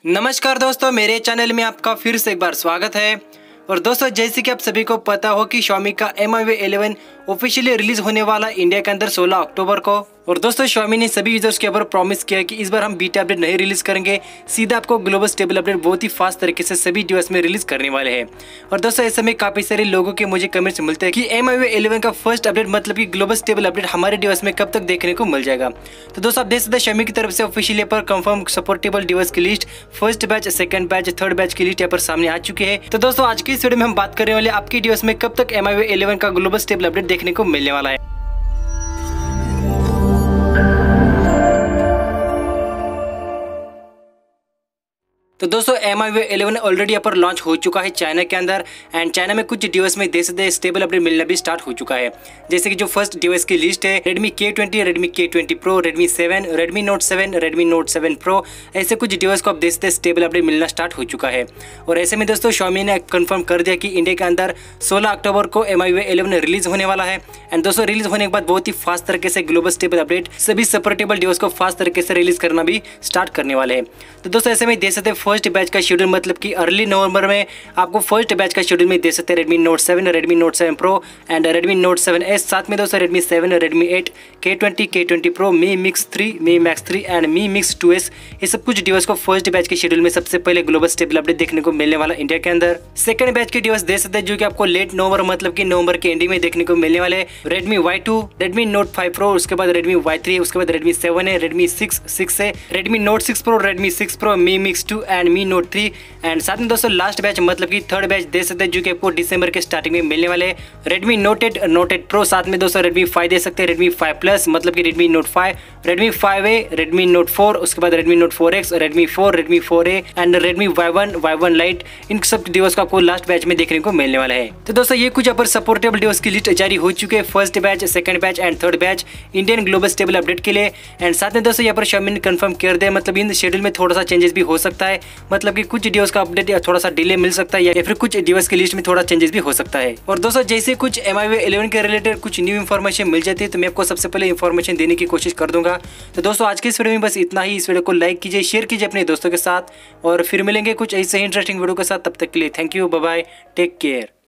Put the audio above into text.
नमस्कार दोस्तों, मेरे चैनल में आपका फिर से एक बार स्वागत है। और दोस्तों, जैसे कि आप सभी को पता हो कि Xiaomi का MIUI 11 ऑफिशियली रिलीज होने वाला इंडिया के अंदर 16 अक्टूबर को। और दोस्तों, Xiaomi ने सभी यूजर्स के ऊपर प्रॉमिस किया कि इस बार हम बीटा अपडेट नहीं रिलीज करेंगे, सीधा आपको ग्लोबल स्टेबल अपडेट बहुत ही फास्ट तरीके से सभी डिवाइस में रिलीज करने वाले हैं। और दोस्तों, इस समय काफी सारे लोगों के मुझे कमेंट्स मिलते हैं कि MIUI 11 का फर्स्ट अपडेट मतलब कि ग्लोबल स्टेबल अपडेट हमारे डिवाइस में कब तक देखने को मिल जाएगा। तो दोस्तों, आप देख सकते हैं Xiaomi की तरफ से ऑफिशियली पर कंफर्म सपोर्टेबल डिवाइस की list, first batch, second batch, third batch की लिस्ट यहाँ पर सामने आ चुकी है। तो दोस्तों, आज की इस वीडियो में हम बात करने वाले आपकी डिवाइस में कब तक MIUI 11 का ग्लोबल स्टेबल अपडेट देखने को मिलने वाला है। तो दोस्तों, MIUI 11 ऑलरेडी यहाँ पर लॉन्च हो चुका है चाइना के अंदर, एंड चाइना में कुछ डिवाइस में देश से स्टेबल अपडेट मिलना भी स्टार्ट हो चुका है। जैसे कि जो फर्स्ट डिवाइस की लिस्ट है Redmi K20, Redmi K20 Pro, Redmi 7, Redmi Note 7, Redmi Note 7 Pro, ऐसे कुछ डिवाइस को अब देश से स्टेबल अपडेट मिलना स्टार्ट हो चुका है। और ऐसे में दोस्तों, Xiaomi ने कंफर्म कर दिया कि इंडिया के अंदर 16 अक्टूबर को MIUI 11 रिलीज होने वाला है। एंड दोस्तों, रिलीज होने के बाद बहुत ही फास्ट तरीके से ग्लोबल स्टेबल अपडेट सभी सपोर्टेबल डिवाइस को फास्ट तरीके से रिलीज करना भी स्टार्ट करने वाले हैं। तो दोस्तों, ऐसे में देख सकते हैं फर्स्ट बैच का शेड्यूल मतलब कि अर्ली नवंबर में आपको फर्स्ट बैच का शेड्यूल में दे सकते हैं Redmi Note 7, Redmi Note 7 Pro and Redmi Note 7S, साथ में दोस्तों Redmi 7, Redmi 8, K20, K20 Pro, Mi Mix 3, Mi Max 3 and Mi Mix 2S, ये सब कुछ डिवाइस को फर्स्ट बैच के शेड्यूल में सबसे पहले ग्लोबल स्टेबल अपडेट देखने को मिलने वाला इंडिया के अंदर। सेकंड बैच के डिवाइस दे सकते हैं जो कि आपको लेट नवंबर मतलब कि नवंबर के एंडिंग में देखने को मिलने वाले Redmi Y2, Redmi Note 5 Pro, उसके बाद Redmi Y3, उसके बाद Redmi 7 है, Redmi 6 है, Redmi Note 6 Pro, Redmi 6 Pro, Mi Mix 2 and Mi Note 3 and साथ में दोस्तों लास्ट बैच मतलब कि थर्ड बैच दे सकते हैं जो कि आपको दिसंबर के स्टार्टिंग में मिलने वाले Redmi Note 8, Note 8 Pro, साथ में दोस्तों Redmi 5 दे सकते हैं, Redmi 5 Plus मतलब कि Redmi Note 5, Redmi 5A, Redmi Note 4, उसके बाद Redmi Note 4X, Redmi 4, Redmi 4A and Redmi Y1 Lite, इन सब डिवाइस को आपको लास्ट बैच में देखने को मिलने वाला है। तो दोस्तों, ये कुछ यहाँ पर सपोर्टेबल डिवाइस की लिस्ट जारी हो चुकी है first batch, second batch and third batch Indian global stable update के लिए। एंड साथ में दोस्तों, यहाँ पर Xiaomi ने कंफर्म कर दिया मतलब इन शेड्यूल में थोड़ा सा चेंजेस भी हो सकता है, मतलब कि कुछ डिवाइस का अपडेट थोड़ा सा डिले मिल सकता है या फिर कुछ डिवाइस की लिस्ट में थोड़ा चेंजेस भी हो सकता है। और दोस्तों, जैसे कुछ MIUI 11 के रिलेटेड कुछ न्यू इन्फॉर्मेशन मिल जाती है तो मैं आपको सबसे पहले इन्फॉर्मेशन देने की कोशिश कर दूंगा। तो दोस्तों, आज के इस वीडियो में बस इतना ही। इस वीडियो को लाइक कीजिए, शेयर कीजिए अपने दोस्तों के साथ, और फिर मिलेंगे कुछ ऐसे ही इंटरेस्टिंग वीडियो के साथ। तब तक के लिए thank you, bye bye, take care.